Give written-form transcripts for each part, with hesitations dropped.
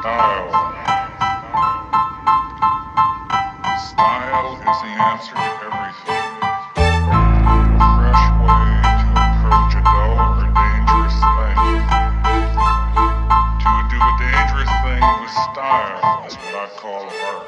Style. Style is the answer to everything. A fresh way to approach a dull or dangerous thing. To do a dangerous thing with style is what I call art.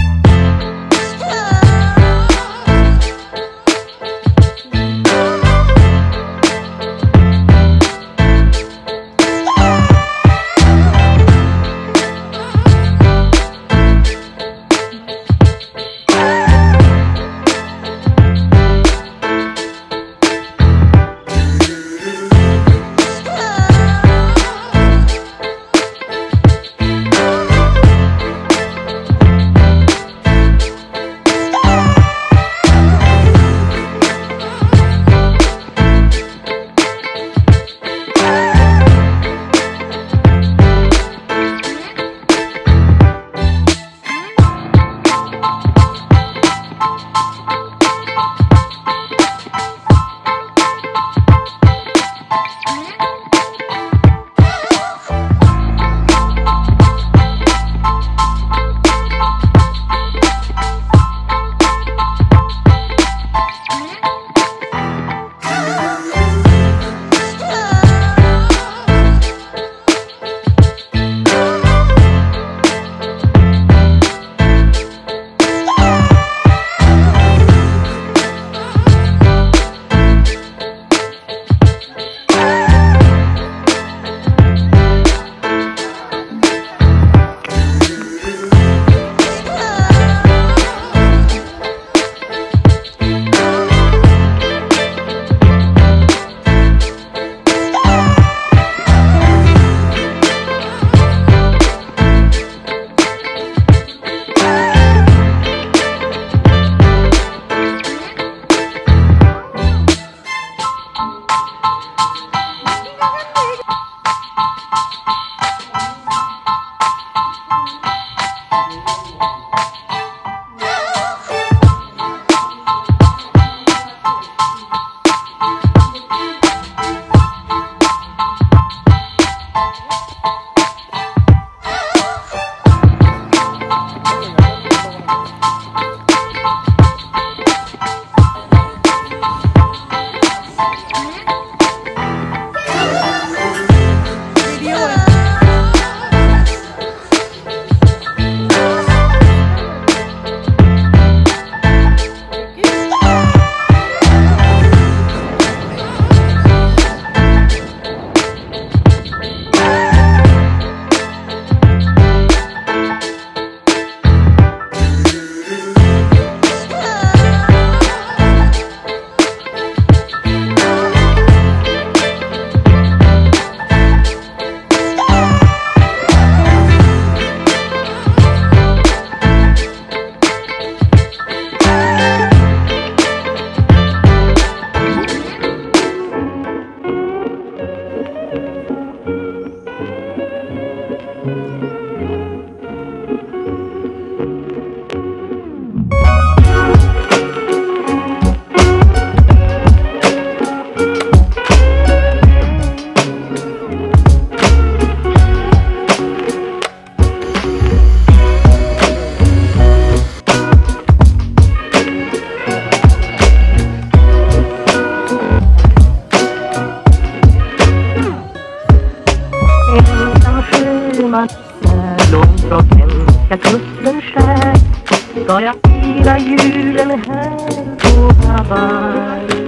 Långt från hemska kusten skär ska jag fira julen här på Hawaii.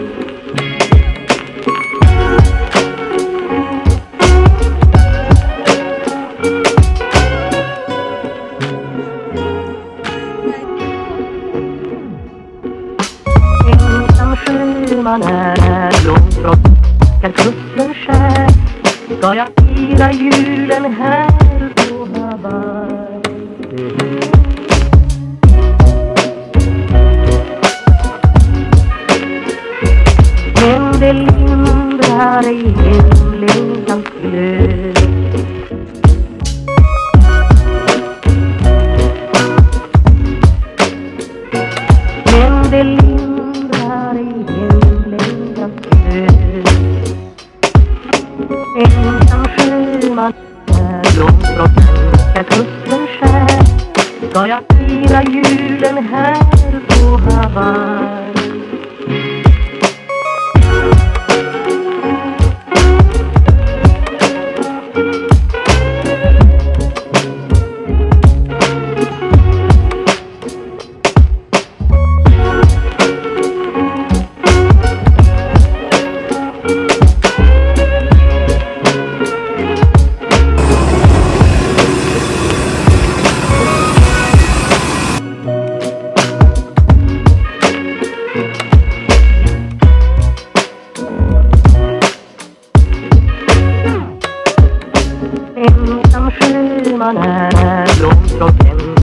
Ensam sjöman är långt från hemska kusten skär ska jag fira julen här på Hawaii. Men det lindrar ej hemlängtans glöd. Men det lindrar ej hemlängtans glöd. Ensam sjöman är långt från ska kusten skär. Ska jag fira julen här på Hawaii.